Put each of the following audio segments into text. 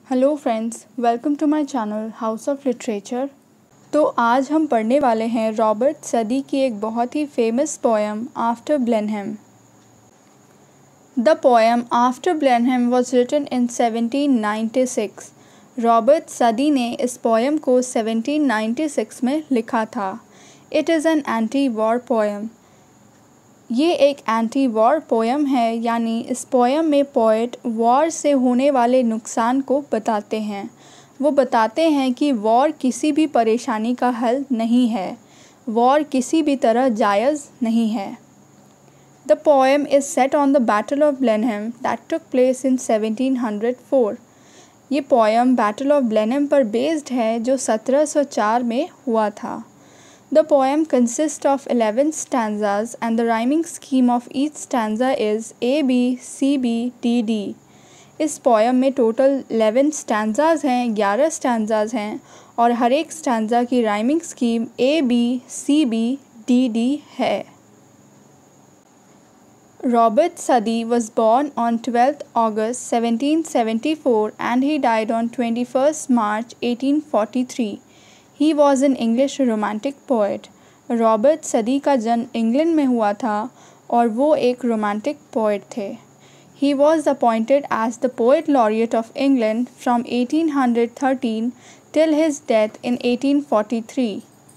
Hello friends, welcome to my channel House of Literature. तो आज हम पढ़ने वाले हैं रॉबर्ट सदी की एक बहुत ही famous poem After Blenheim. The poem After Blenheim was written in 1796। Robert Southey ने इस पोएम को 1796 में लिखा था। It is an anti war poem. ये एक एंटी वॉर पोएम है, यानी इस पोएम में पोएट वॉर से होने वाले नुकसान को बताते हैं। वो बताते हैं कि वॉर किसी भी परेशानी का हल नहीं है, वॉर किसी भी तरह जायज़ नहीं है। The poem is set on the battle of Blenheim that took place in 1704। ये पोएम बैटल ऑफ ब्लेनहेम पर बेस्ड है जो 1704 में हुआ था। The poem consists of 11 stanzas and the rhyming scheme of each stanza is A, B, C, B, D, D. इस poem में total 11 stanzas हैं, 11 स्टैंजाज हैं और हर एक स्टैंजा की rhyming scheme A, B, C, B, D, D है। Robert Southey was born on 12th August 1774 and he died on 21st March 1843. He was an English romantic poet. Robert Southey का जन्म England में हुआ था और वो एक रोमांटिक पोएट थे। He was appointed as the Poet Laureate of England from 1813 till his death in 1843.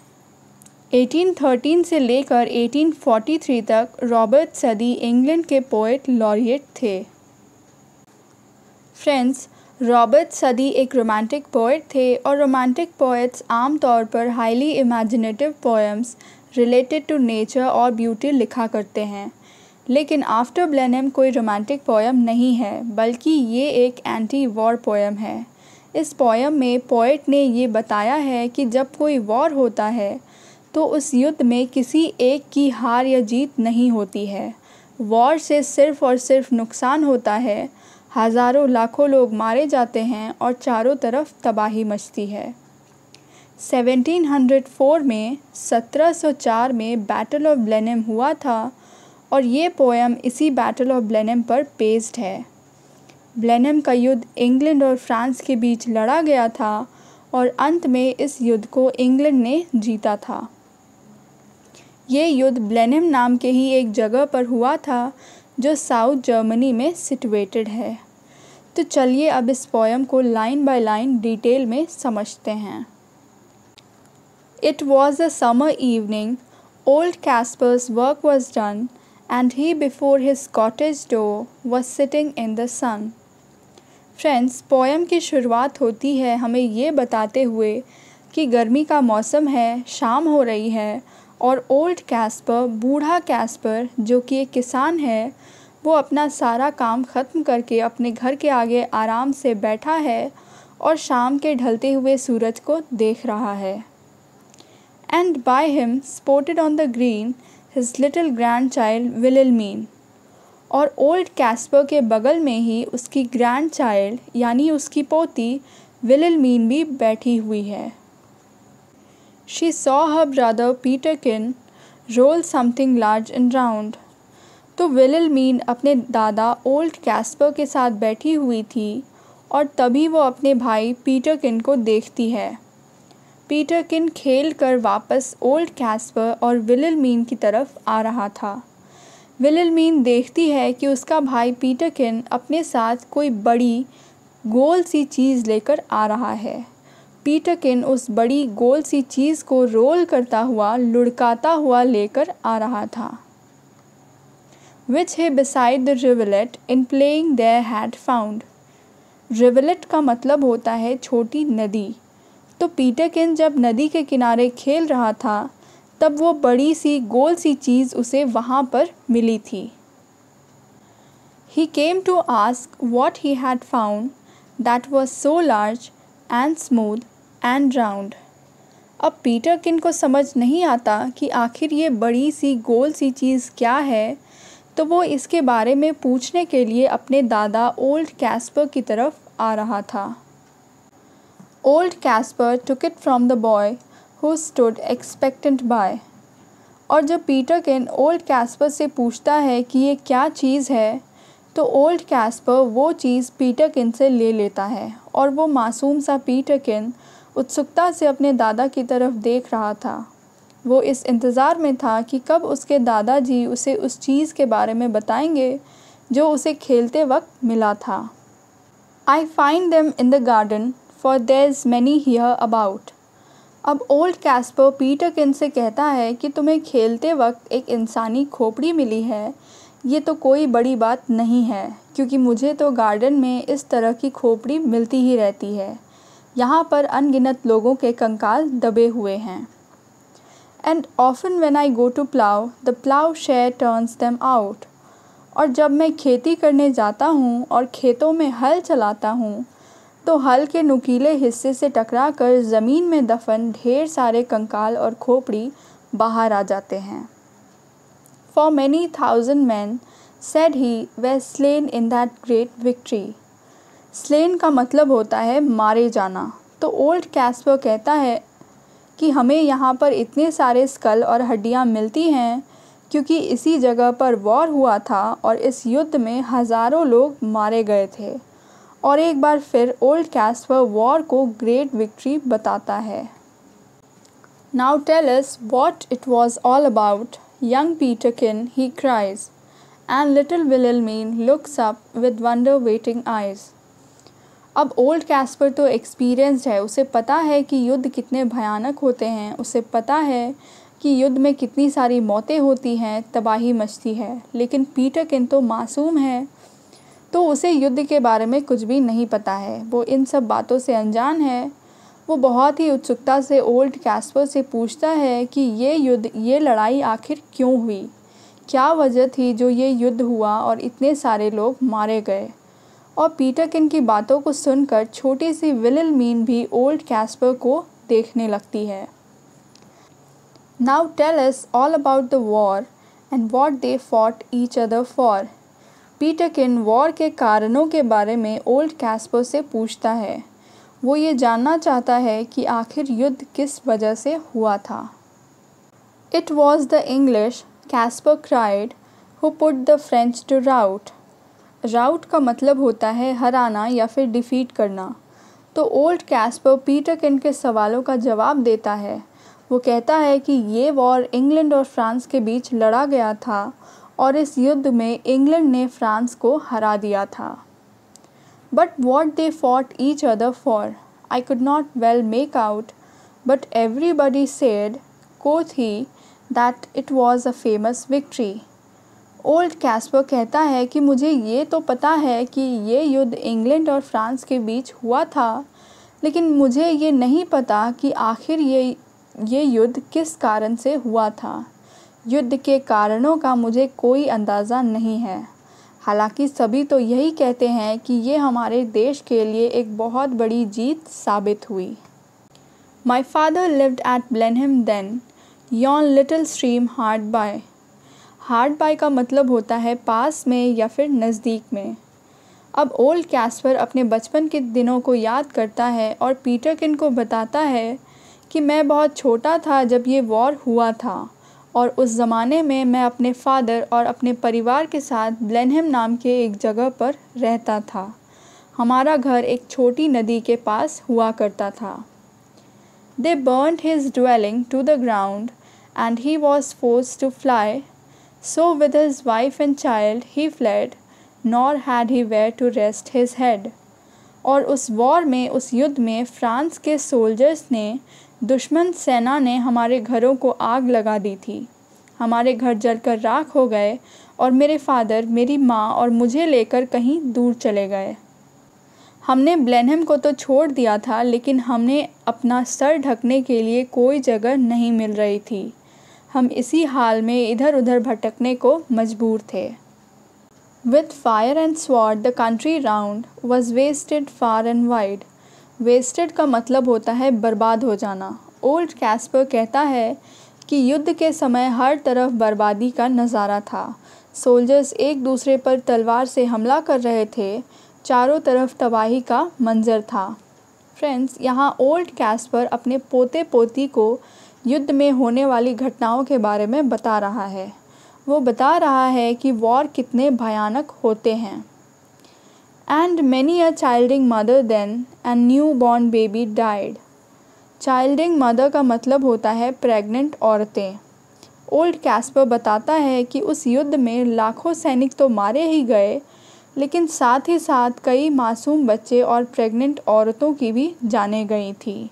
1813 से लेकर 1843 तक रॉबर्ट सदी इंग्लैंड के पोएट लॉरिएट थे। फ्रेंड्स, रॉबर्ट सदी एक रोमांटिक पोएट थे और रोमांटिक पोएट्स आमतौर पर highly imaginative poems related to nature और ब्यूटी लिखा करते हैं। लेकिन आफ्टर ब्लेनहेम कोई रोमांटिक पोएम नहीं है, बल्कि ये एक एंटी वॉर पोएम है। इस पोएम में पोएट ने ये बताया है कि जब कोई वॉर होता है तो उस युद्ध में किसी एक की हार या जीत नहीं होती है। वॉर से सिर्फ़ और सिर्फ नुकसान होता है, हज़ारों लाखों लोग मारे जाते हैं और चारों तरफ तबाही मचती है। 1704 में 1704 में बैटल ऑफ ब्लेनहेम हुआ था और ये पोएम इसी बैटल ऑफ ब्लेनहेम पर बेस्ड है। ब्लेनहेम का युद्ध इंग्लैंड और फ्रांस के बीच लड़ा गया था और अंत में इस युद्ध को इंग्लैंड ने जीता था। ये युद्ध ब्लेनहेम नाम के ही एक जगह पर हुआ था जो साउथ जर्मनी में सिचुएटेड है। तो चलिए अब इस पोएम को लाइन बाय लाइन डिटेल में समझते हैं। It was a summer evening. Old Caspar's work was done, and he before his cottage door was sitting in the sun. Friends, poem की शुरुआत होती है हमें ये बताते हुए कि गर्मी का मौसम है, शाम हो रही है और ओल्ड कैस्पर, बूढ़ा कैस्पर जो कि एक किसान है, वो अपना सारा काम ख़त्म करके अपने घर के आगे आराम से बैठा है और शाम के ढलते हुए सूरज को देख रहा है। And by him sported on the green his little grandchild Wilhelmine. और ओल्ड कैस्पर के बगल में ही उसकी ग्रैंड चाइल्ड यानी उसकी पोती विलिल्मीन भी बैठी हुई है। She saw her brother Peterkin roll something large and round. तो विलिल्मीन अपने दादा ओल्ड कैस्पर के साथ बैठी हुई थी और तभी वो अपने भाई पीटरकिन को देखती है। पीटरकिन खेल कर वापस ओल्ड कैस्पर और विलिल्मीन की तरफ आ रहा था। विलिल्मीन देखती है कि उसका भाई पीटरकिन अपने साथ कोई बड़ी गोल सी चीज़ लेकर आ रहा है। पीटरकिन उस बड़ी गोल सी चीज़ को रोल करता हुआ, लुढ़काता हुआ लेकर आ रहा था। Which he beside the rivulet in playing there had found. रिवलेट का मतलब होता है छोटी नदी। तो पीटरकिन जब नदी के किनारे खेल रहा था तब वो बड़ी सी गोल सी चीज़ उसे वहाँ पर मिली थी। He came to ask what he had found that was so large and smooth and round. अब पीटरकिन को समझ नहीं आता कि आखिर ये बड़ी सी गोल सी चीज़ क्या है, तो वो इसके बारे में पूछने के लिए अपने दादा ओल्ड कैस्पर की तरफ आ रहा था। Old Kaspar took it from the boy who stood expectant by. और जब पीटरकिन ओल्ड कैस्पर से पूछता है कि ये क्या चीज़ है, तो ओल्ड कैस्पर वो चीज़ पीटरकिन से ले लेता है और वो मासूम सा पीटरकिन उत्सुकता से अपने दादा की तरफ देख रहा था। वो इस इंतज़ार में था कि कब उसके दादाजी उसे उस चीज़ के बारे में बताएंगे जो उसे खेलते वक्त मिला था। I find them in the garden, for there's many here about. अब ओल्ड कैस्पर पीटरकिन से कहता है कि तुम्हें खेलते वक्त एक इंसानी खोपड़ी मिली है, ये तो कोई बड़ी बात नहीं है, क्योंकि मुझे तो गार्डन में इस तरह की खोपड़ी मिलती ही रहती है। यहाँ पर अनगिनत लोगों के कंकाल दबे हुए हैं। And often when I go to plow, the plowshare turns them out. और जब मैं खेती करने जाता हूँ और खेतों में हल चलाता हूँ तो हल के नुकीले हिस्से से टकराकर ज़मीन में दफन ढेर सारे कंकाल और खोपड़ी बाहर आ जाते हैं। For many thousand men, said he, were slain in that great victory. Slain का मतलब होता है मारे जाना। तो ओल्ड कैस्पर कहता है कि हमें यहाँ पर इतने सारे स्कल और हड्डियाँ मिलती हैं क्योंकि इसी जगह पर वॉर हुआ था और इस युद्ध में हज़ारों लोग मारे गए थे। और एक बार फिर ओल्ड कैस्पर वॉर को ग्रेट विक्ट्री बताता है। Now tell us what it was all about, young Peterkin, he cries, and little Wilhelmine looks up with wonder-waiting eyes. अब ओल्ड कैस्पर तो एक्सपीरियंस्ड है, उसे पता है कि युद्ध कितने भयानक होते हैं, उसे पता है कि युद्ध में कितनी सारी मौतें होती हैं, तबाही मचती है। लेकिन पीटरकिन तो मासूम है, तो उसे युद्ध के बारे में कुछ भी नहीं पता है, वो इन सब बातों से अनजान है। वो बहुत ही उत्सुकता से ओल्ड कैस्पर से पूछता है कि ये युद्ध, ये लड़ाई आखिर क्यों हुई, क्या वजह थी जो ये युद्ध हुआ और इतने सारे लोग मारे गए। और पीटरकिन की बातों को सुनकर छोटी सी विल्हेल्मीन भी ओल्ड कैस्पर को देखने लगती है। Now tell us all about the war and what they fought each other for. Peterkin war के कारणों के बारे में ओल्ड कैस्पर से पूछता है। वो ये जानना चाहता है कि आखिर युद्ध किस वजह से हुआ था। It was the English, Caspar cried, who put the French to rout. राउट का मतलब होता है हराना या फिर डिफीट करना। तो ओल्ड कैस्पर पीटरकिन के सवालों का जवाब देता है। वो कहता है कि ये वॉर इंग्लैंड और फ्रांस के बीच लड़ा गया था और इस युद्ध में इंग्लैंड ने फ्रांस को हरा दिया था। But what they fought each other for, I could not well make out, but everybody said, quoth he, that it was a famous victory. Old Kaspar कहता है कि मुझे ये तो पता है कि ये युद्ध इंग्लैंड और फ्रांस के बीच हुआ था, लेकिन मुझे ये नहीं पता कि आखिर ये युद्ध किस कारण से हुआ था। युद्ध के कारणों का मुझे कोई अंदाज़ा नहीं है। हालांकि सभी तो यही कहते हैं कि ये हमारे देश के लिए एक बहुत बड़ी जीत साबित हुई। My father lived at Blenheim then, yon little stream hard by. Hard by का मतलब होता है पास में या फिर नज़दीक में। अब ओल्ड कैस्पर अपने बचपन के दिनों को याद करता है और पीटरकिन को बताता है कि मैं बहुत छोटा था जब ये वॉर हुआ था और उस ज़माने में मैं अपने फादर और अपने परिवार के साथ ब्लेनहेम नाम के एक जगह पर रहता था। हमारा घर एक छोटी नदी के पास हुआ करता था। They burnt his dwelling to the ground and he was forced to fly. So with his wife and child he fled, nor had he where to rest his head. और उस वॉर में, उस युद्ध में फ्रांस के soldiers ने, दुश्मन सेना ने हमारे घरों को आग लगा दी थी। हमारे घर जलकर राख हो गए और मेरे फादर, मेरी माँ और मुझे लेकर कहीं दूर चले गए। हमने ब्लेनहेम को तो छोड़ दिया था, लेकिन हमने अपना सर ढकने के लिए कोई जगह नहीं मिल रही थी। हम इसी हाल में इधर उधर भटकने को मजबूर थे। With fire and sword the country round was wasted far and wide. Wasted का मतलब होता है बर्बाद हो जाना। ओल्ड कैस्पर कहता है कि युद्ध के समय हर तरफ बर्बादी का नज़ारा था। सोल्जर्स एक दूसरे पर तलवार से हमला कर रहे थे, चारों तरफ तबाही का मंजर था। फ्रेंड्स, यहाँ ओल्ड कैस्पर अपने पोते पोती को युद्ध में होने वाली घटनाओं के बारे में बता रहा है वो बता रहा है कि वॉर कितने भयानक होते हैं। And many a childing mother then and newborn baby died. Childing mother का मतलब होता है प्रेग्नेंट औरतें। ओल्ड कैस्पर बताता है कि उस युद्ध में लाखों सैनिक तो मारे ही गए, लेकिन साथ ही साथ कई मासूम बच्चे और प्रेग्नेंट औरतों की भी जानें गई थी।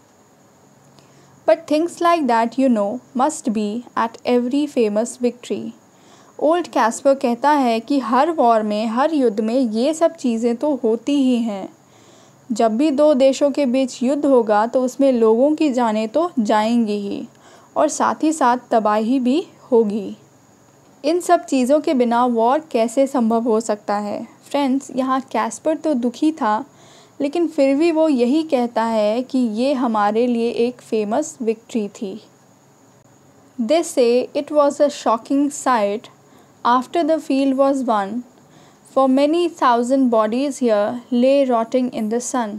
But things like that must be at every famous victory. Old Kaspar कहता है कि हर वॉर में, हर युद्ध में ये सब चीज़ें तो होती ही हैं। जब भी दो देशों के बीच युद्ध होगा तो उसमें लोगों की जानें तो जाएंगी ही, और साथ ही साथ तबाही भी होगी। इन सब चीज़ों के बिना वॉर कैसे संभव हो सकता है? फ्रेंड्स, यहाँ कैस्पर तो दुखी था, लेकिन फिर भी वो यही कहता है कि ये हमारे लिए एक फेमस विक्ट्री थी। They say it was a shocking sight after the field was won, for many thousand bodies here lay rotting in the sun.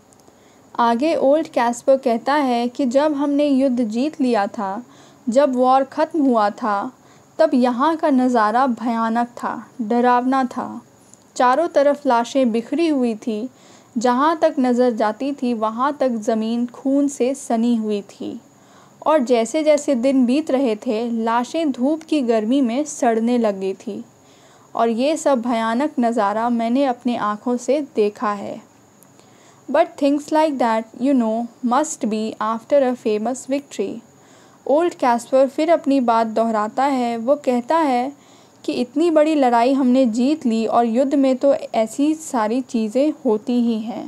आगे ओल्ड कैस्पर कहता है कि जब हमने युद्ध जीत लिया था, जब वॉर ख़त्म हुआ था, तब यहाँ का नज़ारा भयानक था, डरावना था। चारों तरफ लाशें बिखरी हुई थी, जहाँ तक नज़र जाती थी वहाँ तक ज़मीन खून से सनी हुई थी, और जैसे जैसे दिन बीत रहे थे लाशें धूप की गर्मी में सड़ने लग गई थी, और ये सब भयानक नज़ारा मैंने अपने आँखों से देखा है। But things like that must be after a famous victory. Old Kaspar फिर अपनी बात दोहराता है। वो कहता है कि इतनी बड़ी लड़ाई हमने जीत ली, और युद्ध में तो ऐसी सारी चीज़ें होती ही हैं।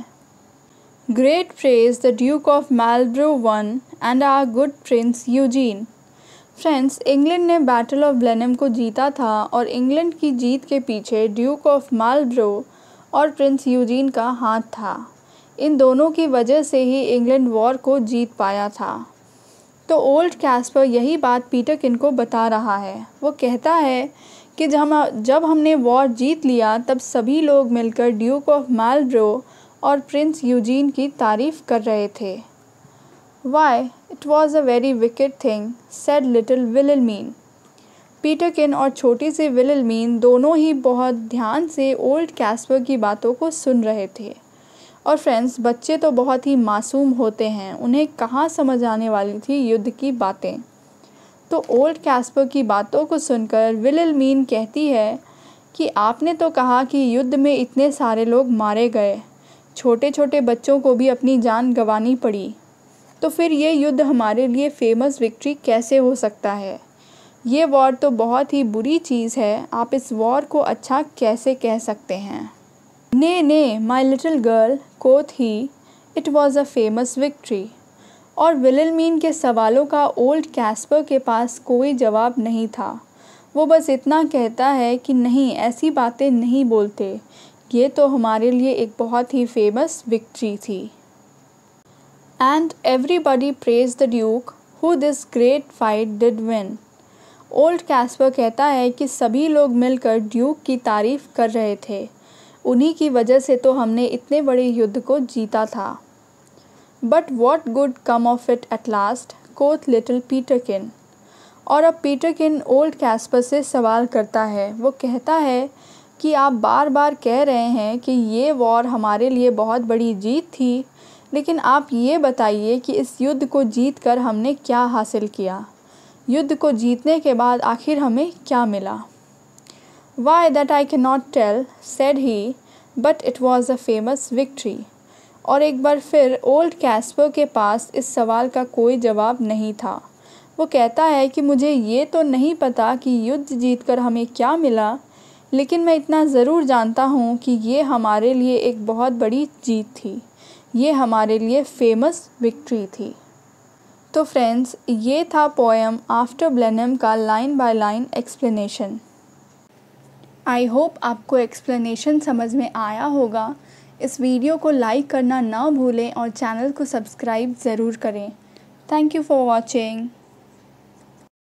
Great praise the Duke of Marlborough won and our good Prince Eugene. Friends, England ने बैटल ऑफ ब्लेनम को जीता था, और इंग्लैंड की जीत के पीछे ड्यूक ऑफ मार्लबरो और प्रिंस यूजीन का हाथ था। इन दोनों की वजह से ही इंग्लैंड वॉर को जीत पाया था। तो ओल्ड कैस्पर यही बात पीटरकिन को बता रहा है। वो कहता है कि जब हमने वॉर जीत लिया तब सभी लोग मिलकर ड्यूक ऑफ मार्लबरो और प्रिंस यूजीन की तारीफ़ कर रहे थे। Why it was a very wicked thing said little Wilhelmine. Peterkin और छोटी सी विलियमीन दोनों ही बहुत ध्यान से ओल्ड कैस्पर की बातों को सुन रहे थे। और फ्रेंड्स, बच्चे तो बहुत ही मासूम होते हैं, उन्हें कहाँ समझ आने वाली थी युद्ध की बातें। तो ओल्ड कैस्पर की बातों को सुनकर विलियमीन कहती है कि आपने तो कहा कि युद्ध में इतने सारे लोग मारे गए, छोटे छोटे बच्चों को भी अपनी जान गंवानी पड़ी, तो फिर ये युद्ध हमारे लिए फेमस विक्ट्री कैसे हो सकता है? ये वॉर तो बहुत ही बुरी चीज़ है, आप इस वॉर को अच्छा कैसे कह सकते हैं? ने माई little girl quoth he, it was a famous victory. और विलियमीन के सवालों का ओल्ड कैस्पर के पास कोई जवाब नहीं था। वो बस इतना कहता है कि नहीं, ऐसी बातें नहीं बोलते, ये तो हमारे लिए एक बहुत ही फेमस विक्ट्री थी। And everybody praise the duke who this great fight did win. Old Kaspar कहता है कि सभी लोग मिलकर ड्यूक की तारीफ़ कर रहे थे, उन्हीं की वजह से तो हमने इतने बड़े युद्ध को जीता था। But what good come of it at last, quoth little Peterkin. और अब पीटरकिन ओल्ड कैस्पर से सवाल करता है। वो कहता है कि आप बार बार कह रहे हैं कि ये वॉर हमारे लिए बहुत बड़ी जीत थी, लेकिन आप ये बताइए कि इस युद्ध को जीत कर हमने क्या हासिल किया? युद्ध को जीतने के बाद आखिर हमें क्या मिला? Why that I cannot tell, said he, but it was a famous victory. और एक बार फिर ओल्ड कैस्पर के पास इस सवाल का कोई जवाब नहीं था। वो कहता है कि मुझे ये तो नहीं पता कि युद्ध जीतकर हमें क्या मिला, लेकिन मैं इतना ज़रूर जानता हूँ कि ये हमारे लिए एक बहुत बड़ी जीत थी, ये हमारे लिए फेमस विक्ट्री थी। तो फ्रेंड्स, ये था पोएम आफ्टर ब्लेनम का line by line explanation. I hope आपको एक्सप्लेनेशन समझ में आया होगा। इस वीडियो को लाइक करना ना भूलें और चैनल को सब्सक्राइब ज़रूर करें। Thank you for watching.